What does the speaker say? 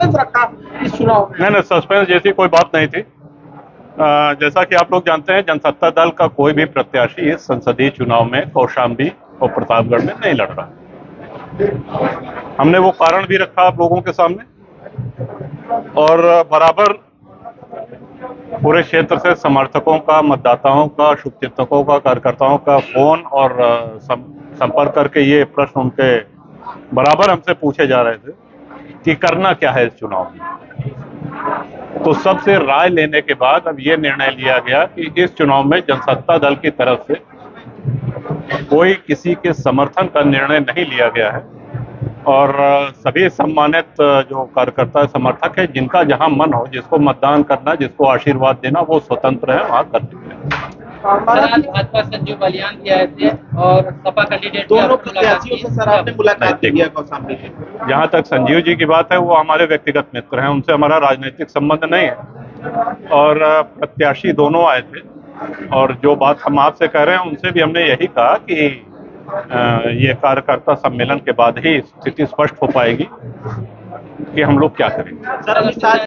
रखा इस चुनाव में? नहीं, सस्पेंस जैसी कोई बात नहीं थी। जैसा कि आप लोग जानते हैं, जनसत्ता दल का कोई भी प्रत्याशी इस संसदीय चुनाव में कौशाम्बी और प्रतापगढ़ में नहीं लड़ रहा। हमने वो कारण भी रखा आप लोगों के सामने, और बराबर पूरे क्षेत्र से समर्थकों का, मतदाताओं का, शुभचिंतकों का, कार्यकर्ताओं का फोन और संपर्क करके ये प्रश्न उनके बराबर हमसे पूछे जा रहे थे कि करना क्या है इस चुनाव में। तो सबसे राय लेने के बाद अब ये निर्णय लिया गया कि इस चुनाव में जनसत्ता दल की तरफ से कोई किसी के समर्थन का निर्णय नहीं लिया गया है, और सभी सम्मानित जो कार्यकर्ता समर्थक है, जिनका जहां मन हो, जिसको मतदान करना, जिसको आशीर्वाद देना, वो स्वतंत्र है, वहां कर सकते हैं। भाजपा संजीव बलियान भी आए थे और सपा कैंडिडेट दोनों प्रत्याशियों से सर आपने मुलाकात की कौशाम्बी में? जहां तक संजीव जी की बात है, वो हमारे व्यक्तिगत मित्र हैं, उनसे हमारा राजनीतिक संबंध नहीं है। और प्रत्याशी दोनों आए थे, और जो बात हम आपसे कह रहे हैं उनसे भी हमने यही कहा कि ये कार्यकर्ता सम्मेलन के बाद ही स्थिति स्पष्ट हो पाएगी कि हम लोग क्या करेंगे। सर,